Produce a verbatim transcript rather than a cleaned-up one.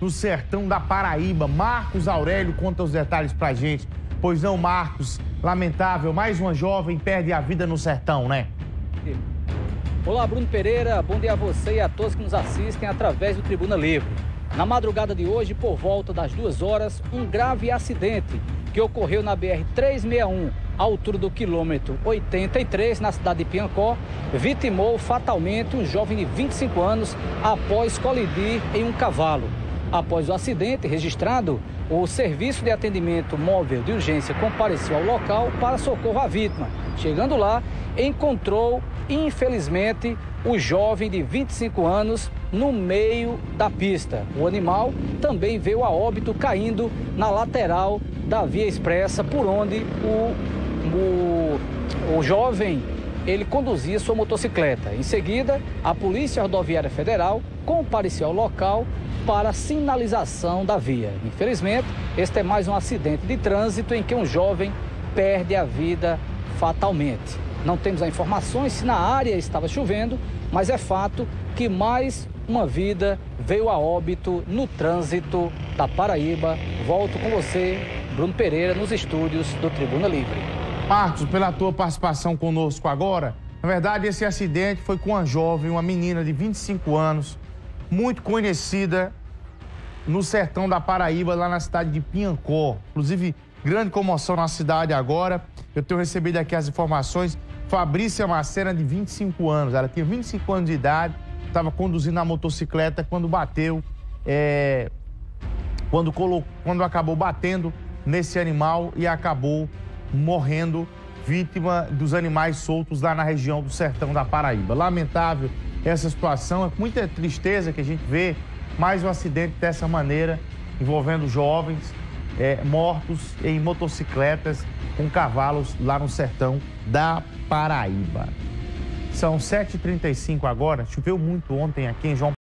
no sertão da Paraíba. Marcos Aurélio conta os detalhes pra gente. Pois não, Marcos, lamentável, mais uma jovem perde a vida no sertão, né? Olá, Bruno Pereira, bom dia a você e a todos que nos assistem através do Tribuna Livre. Na madrugada de hoje, por volta das duas horas, um grave acidente que ocorreu na B R trezentos e sessenta e um, à altura do quilômetro oitenta e três, na cidade de Piancó, vitimou fatalmente um jovem de vinte e cinco anos após colidir em um cavalo. Após o acidente registrado, o Serviço de Atendimento Móvel de Urgência compareceu ao local para socorro à vítima. Chegando lá, encontrou, infelizmente, o jovem de vinte e cinco anos no meio da pista. O animal também veio a óbito caindo na lateral da via expressa, por onde o, o, o jovem ele conduzia sua motocicleta. Em seguida, a Polícia Rodoviária Federal compareceu ao local para sinalização da via. Infelizmente, este é mais um acidente de trânsito em que um jovem perde a vida fatalmente. Não temos as informações se na área estava chovendo, mas é fato que mais uma vida veio a óbito no trânsito da Paraíba. Volto com você, Bruno Pereira, nos estúdios do Tribuna Livre. Marcos, pela tua participação conosco agora, na verdade esse acidente foi com uma jovem, uma menina de vinte e cinco anos, muito conhecida no sertão da Paraíba, lá na cidade de Piancó. Inclusive, grande comoção na cidade agora. Eu tenho recebido aqui as informações. Fabrícia Macena, de vinte e cinco anos. Ela tinha vinte e cinco anos de idade, estava conduzindo a motocicleta quando bateu, é, quando, colocou, quando acabou batendo nesse animal e acabou morrendo, vítima dos animais soltos lá na região do sertão da Paraíba. Lamentável essa situação, é com muita tristeza que a gente vê mais um acidente dessa maneira, envolvendo jovens é, mortos em motocicletas com cavalos lá no sertão da Paraíba. São sete e trinta e cinco agora, choveu muito ontem aqui em João